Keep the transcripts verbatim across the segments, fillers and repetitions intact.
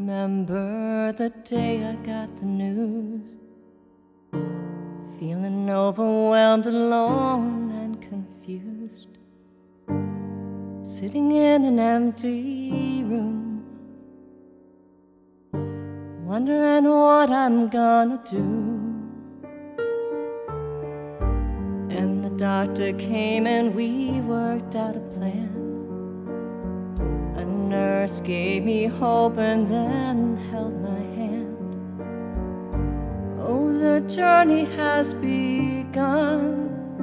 remember the day I got the news, feeling overwhelmed, alone and confused, sitting in an empty room, wondering what I'm gonna do. And the doctor came and we worked out a plan. A nurse gave me hope and then held my hand. Oh, the journey has begun.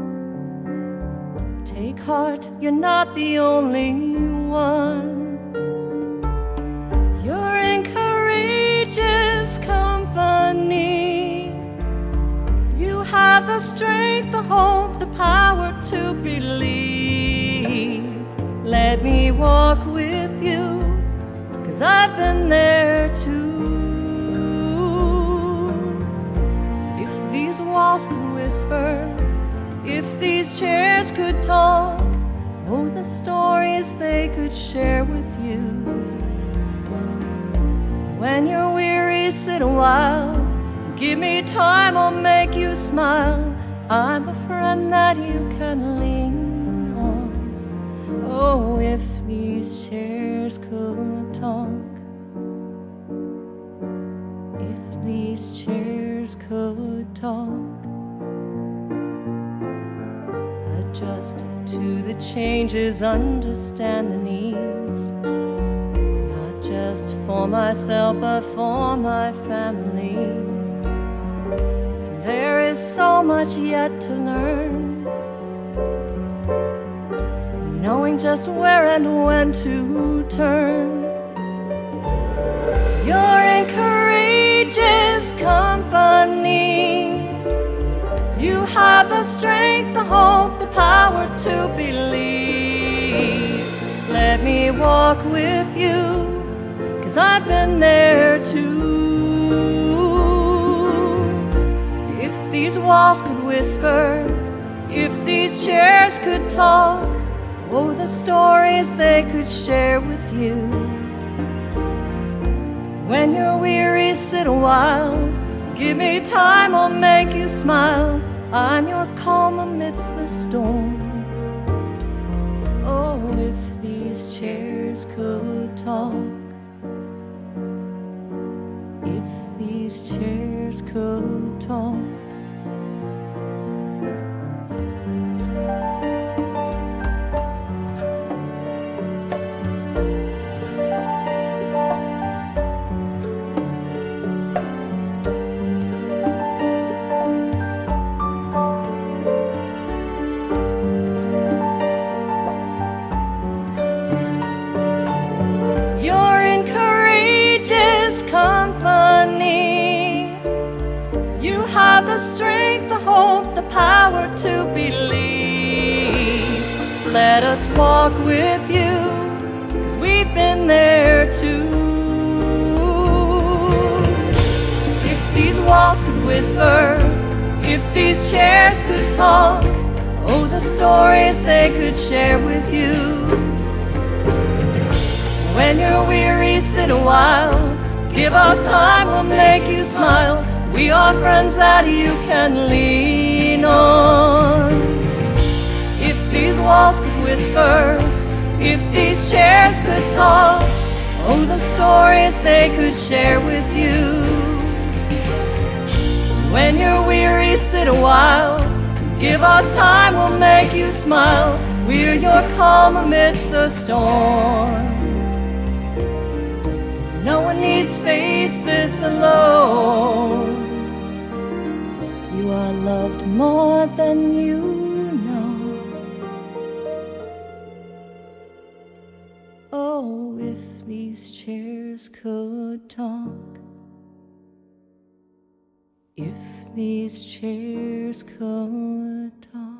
Take heart, you're not the only one. You're in courageous company. You have the strength, the hope, the power to believe. Let me walk with you, 'cause I've been there too. If these walls could whisper, if these chairs could talk, oh, the stories they could share with you. When you're weary, sit a while. Give me time, I'll make you smile. I'm a friend that you can lean on. Oh, if these chairs could talk, if these chairs could talk. Adjust to the changes, understand the needs, not just for myself but for my family. There is so much yet to learn, knowing just where and when to turn. You're in courageous company. You have the strength, the hope, the power to believe. Let me walk with you, 'cause I've been there too. If these walls could whisper, if these chairs could talk, oh, the stories they could share with you. When you're weary, sit a while. Give me time, I'll make you smile. I'm your calm amidst the storm. Oh, if these chairs could talk, if these chairs could talk. You have the strength, the hope, the power to believe. Let us walk with you, 'cause we've been there too. If these walls could whisper, if these chairs could talk, oh, the stories they could share with you. When you're weary, sit a while. Give us time, we'll make you smile. We are friends that you can lean on. If these walls could whisper, if these chairs could talk, oh, the stories they could share with you. When you're weary, sit a while. Give us time, we'll make you smile. We're your calm amidst the storm. No one needs face this alone. You are loved more than you know. Oh, if these chairs could talk, if these chairs could talk.